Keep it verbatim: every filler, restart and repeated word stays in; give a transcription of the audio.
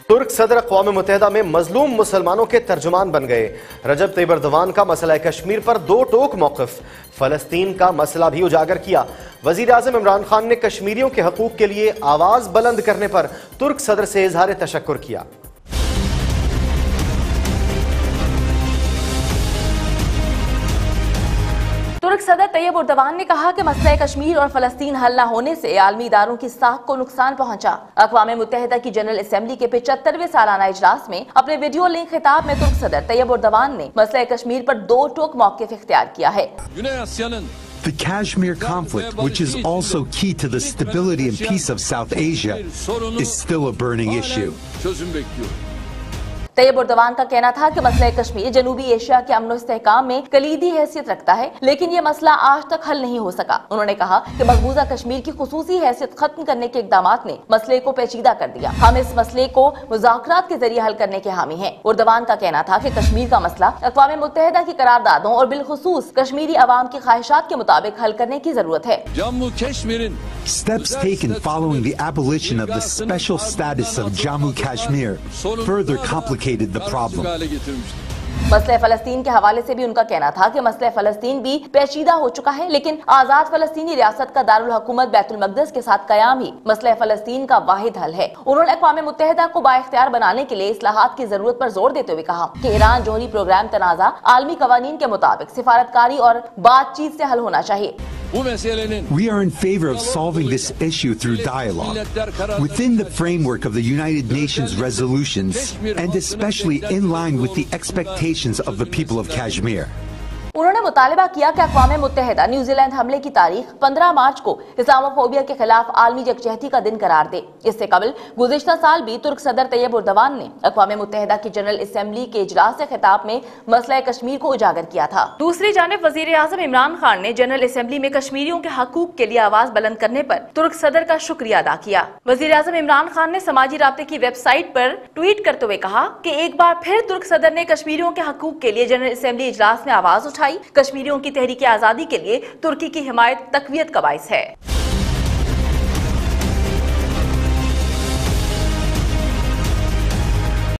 ترک صدر اقوام متحدہ میں مظلوم مسلمانوں کے ترجمان بن گئے۔ رجب طیب ایردوان کا مسئلہ کشمیر پر دو ٹوک موقف، فلسطین کا مسئلہ بھی اجاگر کیا۔ وزیر اعظم عمران خان نے کشمیریوں کے حقوق کے لیے آواز بلند کرنے پر ترک صدر سے اظہار تشکر کیا۔ ترک صدر طیب ایردوان نے کہا کہ مسئلہ کشمیر اور فلسطین حل نہ ہونے سے عالمی اداروں کی ساکھ کو نقصان پہنچا۔ اقوام متحدہ کی جنرل اسمبلی کے پچہترویں سالانہ اجلاس میں اپنے ویڈیو لنک خطاب میں ترک صدر طیب ایردوان نے مسئلہ کشمیر پر دو ٹوک موقف اختیار کیا ہے۔ The Kashmir conflict, which is also key to the stability and peace of South Asia, is still a burning issue. Tayyip Erdogan کا کہنا تھا کہ مسئلہ کشمیر جنوبی ایشیا کے امن و استحکام میں کلیدی حیثیت رکھتا ہے، لیکن یہ مسئلہ آج تک حل نہیں ہو سکا۔ انہوں نے کہا کہ مقبوضہ کشمیر کی خصوصی حیثیت ختم کرنے کے اقدامات نے مسئلے کو پیچیدہ کر دیا۔ ہم اس مسئلے کو مذاکرات کے ذریعے حل کرنے کے حامی ہیں۔ ایردوان کا کہنا تھا کہ کشمیر کا مسئلہ اقوام متحدہ کی قراردادوں اور بالخصوص کشمیری عوام کی خواہشات کے مطابق حل کرنے کی ضرورت ہے۔ Steps taken following the abolition of the special status of Jammu Kashmir further complicated the problem. مسئلہ فلسطین کے حوالے سے بھی ان کا کہنا تھا کہ مسئلہ فلسطین بھی پیچیدہ ہو چکا ہے، لیکن آزاد فلسطینی ریاست کا دارالحکومت بیت المقدس کے ساتھ قیام ہی مسئلہ فلسطین کا واحد حل ہے۔ انہوں نے اقوام متحدہ کو بااختیار بنانے کے لیے اصلاحات کی ضرورت پر زور دیتے ہوئے کہا کہ ایران جوہری پروگرام تنازع عالمی قوانین کے مطابق سفارتکاری اور بات چیت سے حل ہونا چاہیے۔ We are in favor of solving this issue through dialogue within the framework of the United Nations resolutions and especially in line with the expectations of the people of Kashmir. انہوں نے مطالبہ کیا کہ اقوام متحدہ نیوزی لینڈ حملے کی تاریخ پندرہ مارچ کو اسلاموفوبیا کے خلاف عالمی یکجہتی کا دن قرار دے۔ اس سے قبل گزشتہ سال بھی ترک صدر طیب ایردوان نے اقوام متحدہ کی جنرل اسمبلی کے اجلاس سے خطاب میں مسئلہ کشمیر کو اجاگر کیا تھا۔ دوسری جانب وزیر اعظم عمران خان نے جنرل اسمبلی میں کشمیریوں کے حقوق کے لیے آواز بلند کرنے پر ترک صدر کا شکریہ ادا کیا۔ وزیر اعظم عمران خان نے سماجی رابطے کی ویب سائٹ پر ٹویٹ کرتے ہوئے کہا کہ ایک بار پھر ترک صدر نے کشمیریوں کے حقوق کے لیے جنرل اسمبلی اجلاس میں آواز اٹھائی۔ کشمیریوں کی تحریک آزادی کے لیے ترکی کی حمایت تقویت کا باعث ہے۔